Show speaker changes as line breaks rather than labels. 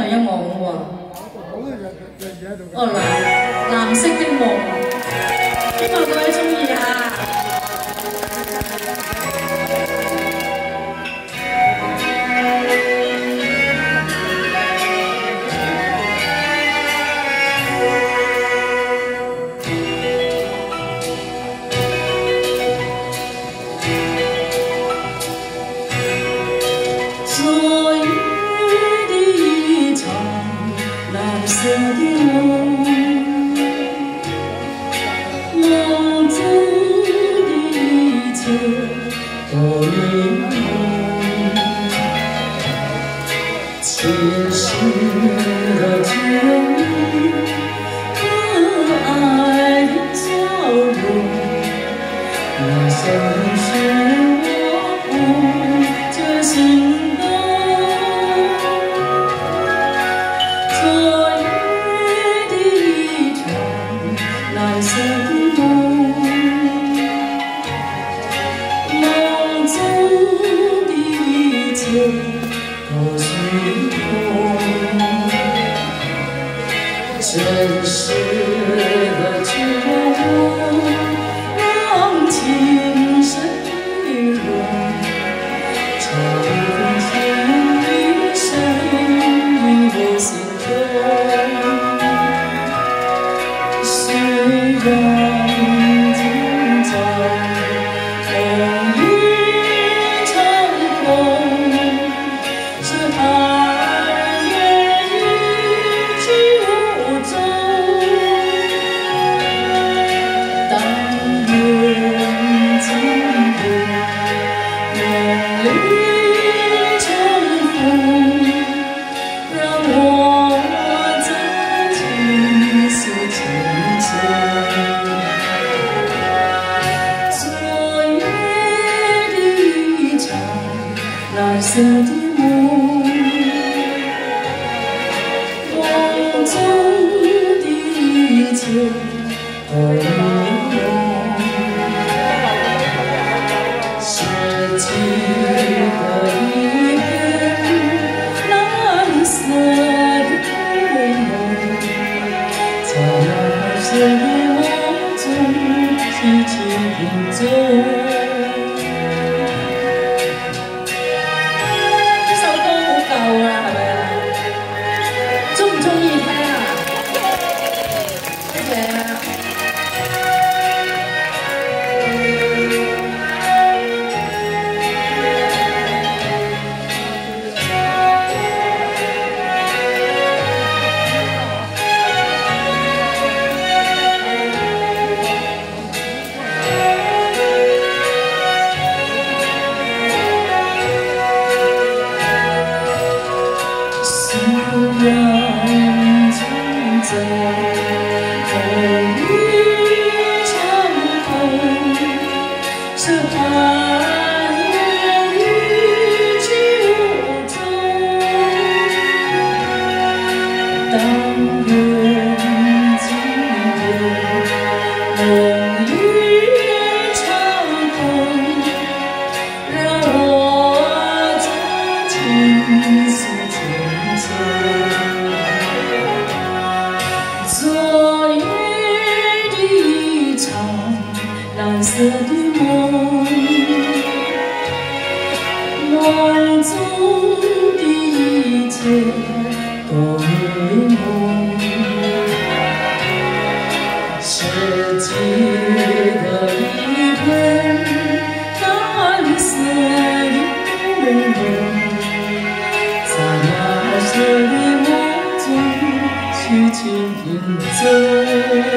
音樂喎。哦，藍色的夢，希望各位中意啊！前世的甜蜜，可爱的笑容，那像是我不觉心动。昨夜的一场蓝色的梦，梦中的一切都虚空。真实的绝望，让情深意浓，差一分情一生于我心中。虽然今朝梦一场空，是寒夜一去无踪。但愿今夜梦里重逢，让我再倾诉情深。昨夜的一场蓝色的梦，梦中的一切都迷蒙。世纪的一片蓝色的美梦，在那深夜梦中轻轻品奏。呢首歌好舊啦，係咪啊？中唔中意聽啊？多謝啊！虽然今朝梦一场空，是寒夜一去无踪。但愿今夜梦一场空，让我再倾诉情深。昨夜的一场蓝色的梦，梦中的一切都迷蒙。世纪的一片蓝色的美梦，在那深夜梦中轻轻品奏。